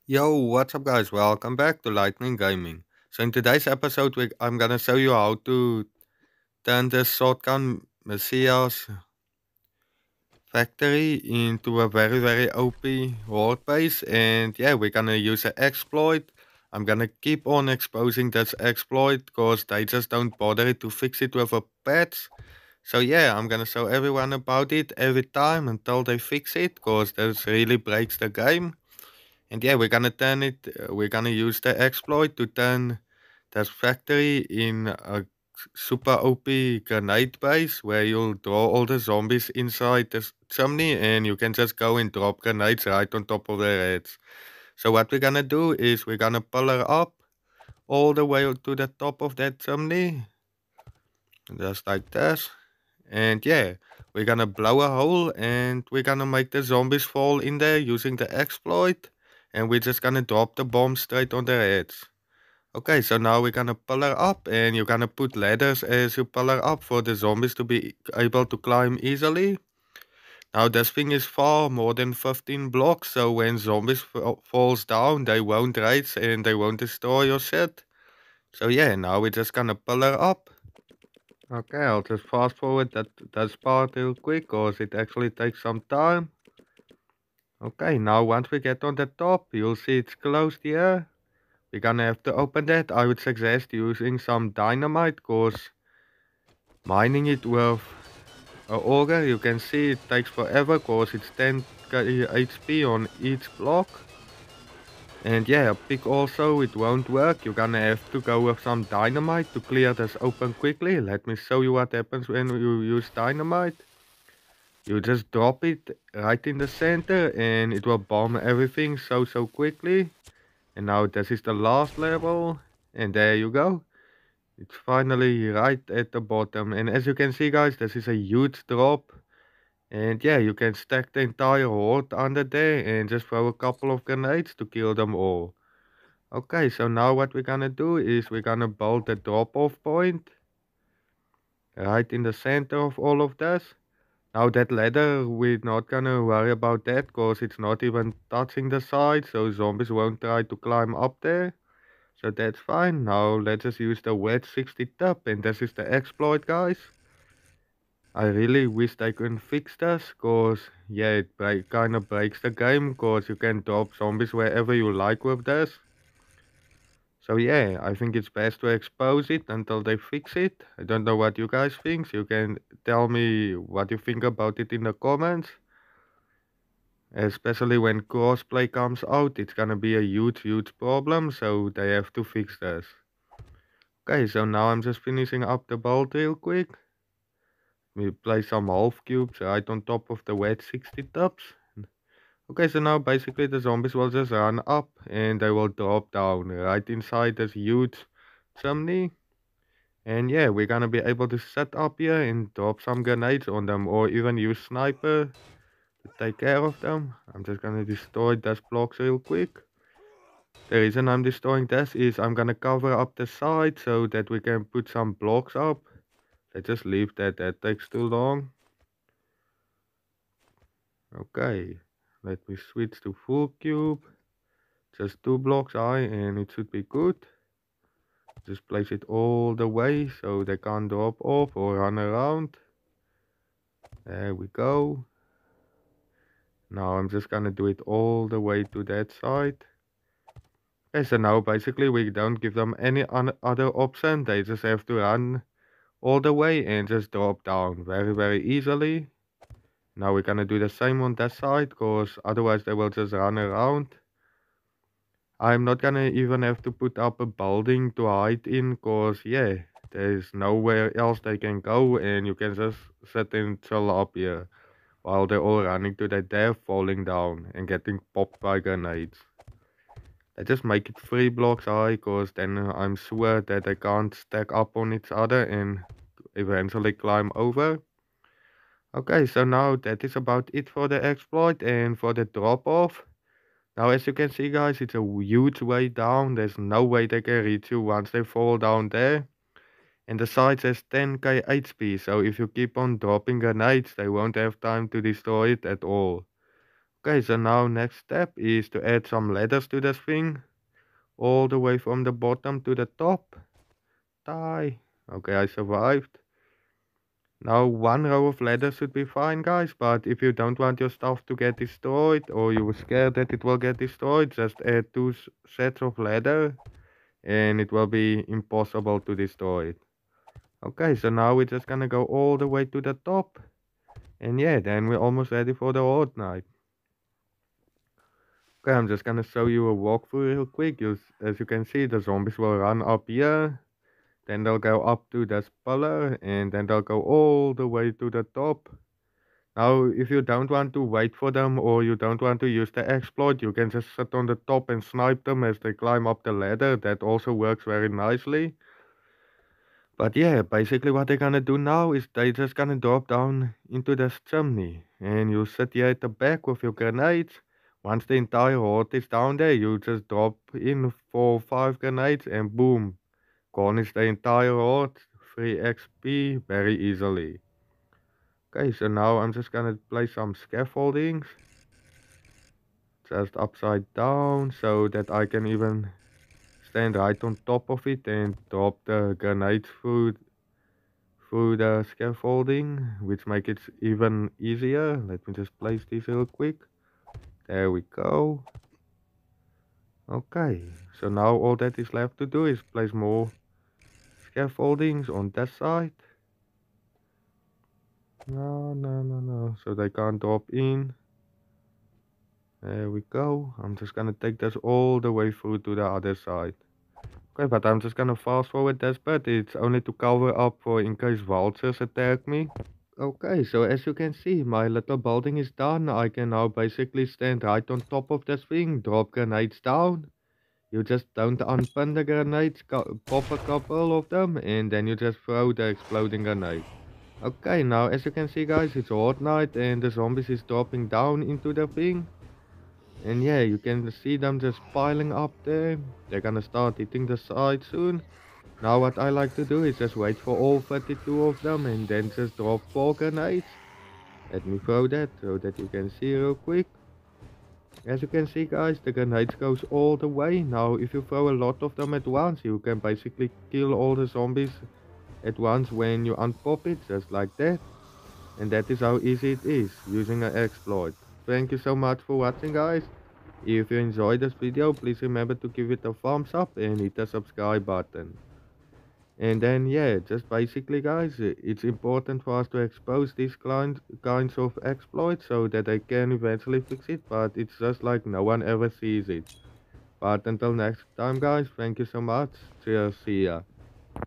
Yo, what's up, guys? Welcome back to Lightning Gaming. So, in today's episode, I'm gonna show you how to turn this shotgun Messiah's factory into a very OP horde base. And yeah, we're gonna use an exploit. I'm gonna keep on exposing this exploit because they just don't bother to fix it with a patch. So, yeah, I'm gonna show everyone about it every time until they fix it because this really breaks the game. And yeah, we're gonna use the exploit to turn this factory in a super OP grenade base where you'll draw all the zombies inside this chimney and you can just go and drop grenades right on top of their heads. So what we're gonna do is we're gonna pillar up all the way to the top of that chimney, just like this. And yeah, we're gonna blow a hole and we're gonna make the zombies fall in there using the exploit. And we're just gonna drop the bomb straight on their heads. Okay, so now we're gonna pillar up and you're gonna put ladders as you pillar up for the zombies to be able to climb easily. Now this thing is far more than 15 blocks, so when zombies falls down, they won't race and they won't destroy your shit. So yeah, now we're just gonna pillar up. Okay, I'll just fast forward that part real quick cause it actually takes some time. Okay, now once we get on the top, you'll see it's closed here. We're gonna have to open that. I would suggest using some dynamite cause mining it with a auger, you can see it takes forever cause it's 10 HP on each block. And yeah, a pick also, it won't work. You're gonna have to go with some dynamite to clear this open quickly. Let me show you what happens when you use dynamite. You just drop it right in the center and it will bomb everything so quickly. And now this is the last level. And there you go. It's finally right at the bottom. And as you can see, guys, this is a huge drop. And yeah, you can stack the entire horde under there and just throw a couple of grenades to kill them all. Okay, so now what we're gonna do is we're gonna build the drop-off point right in the center of all of this. Now that ladder, we're not gonna worry about that because it's not even touching the side, so zombies won't try to climb up there. So that's fine. Now let's just use the wedge 60 tip, and this is the exploit, guys. I really wish they could fix this, cause yeah, it kind of breaks the game, cause you can drop zombies wherever you like with this. So yeah, I think it's best to expose it until they fix it. I don't know what you guys think. You can tell me what you think about it in the comments. Especially when crossplay comes out, it's gonna be a huge problem, so they have to fix this. Okay, so now I'm just finishing up the build real quick. We place some half cubes right on top of the wet 60 tubs. Okay, so now basically the zombies will just run up and they will drop down right inside this huge chimney. And yeah, we're gonna be able to set up here and drop some grenades on them or even use sniper to take care of them. I'm just gonna destroy these blocks real quick. The reason I'm destroying this is I'm gonna cover up the side so that we can put some blocks up. Let's just leave that takes too long. Okay, let me switch to full cube. Just 2 blocks high and it should be good. Just place it all the way so they can't drop off or run around. There we go. Now I'm just gonna do it all the way to that side. Okay, so now basically we don't give them any other option. They just have to run all the way and just drop down very easily. Now we're gonna do the same on that side because otherwise they will just run around. I'm not gonna even have to put up a building to hide in cause yeah, there's nowhere else they can go and you can just sit and chill up here while they're all running to their death, falling down and getting popped by grenades. I just make it 3 blocks high cause then I'm sure that they can't stack up on each other and eventually climb over. Okay, so now that is about it for the exploit and for the drop off. Now, as you can see, guys, it's a huge way down. There's no way they can reach you once they fall down there. And the side says 10k HP, so if you keep on dropping grenades, they won't have time to destroy it at all. Okay, so now next step is to add some ladders to this thing, all the way from the bottom to the top. Die. Okay, I survived. Now one row of ladders should be fine, guys, but if you don't want your stuff to get destroyed or you're scared that it will get destroyed, just add two sets of ladder and it will be impossible to destroy it. Okay, so now we're just gonna go all the way to the top. And yeah, then we're almost ready for the Horde Night. Okay, I'm just gonna show you a walkthrough real quick. As you can see, the zombies will run up here. Then they'll go up to this pillar. And then they'll go all the way to the top. Now, if you don't want to wait for them or you don't want to use the exploit, you can just sit on the top and snipe them as they climb up the ladder. That also works very nicely. But yeah, basically what they're gonna do now is they're just gonna drop down into this chimney. And you sit here at the back with your grenades. Once the entire horde is down there, you just drop in 4 or 5 grenades and boom, garnish the entire horde. 3 XP very easily. Okay, so now I'm just gonna place some scaffoldings. Just upside down so that I can even stand right on top of it and drop the grenades through the scaffolding, which make it even easier. Let me just place this real quick. There we go. Okay, so now all that is left to do is place more scaffoldings on that side. No, no, no, no, so they can't drop in. There we go. I'm just gonna take this all the way through to the other side. Okay, but I'm just gonna fast forward this bit. It's only to cover up for in case vultures attack me. Okay, so as you can see, my little building is done. I can now basically stand right on top of this thing, drop grenades down. You just don't unpin the grenades, pop a couple of them, and then you just throw the exploding grenade. Okay, now as you can see guys, it's horde night and the zombies is dropping down into the thing. And yeah, you can see them just piling up there. They're gonna start hitting the side soon. Now what I like to do is just wait for all 32 of them and then just drop 4 grenades. Let me throw that so that you can see real quick. As you can see guys, the grenades goes all the way. Now if you throw a lot of them at once, you can basically kill all the zombies at once when you unpop it, just like that. And that is how easy it is, using an exploit. Thank you so much for watching guys. If you enjoyed this video, please remember to give it a thumbs up and hit the subscribe button. And then yeah, just basically guys, it's important for us to expose these kinds of exploits so that they can eventually fix it, but it's just like no one ever sees it. But until next time guys, thank you so much. Cheers, see ya.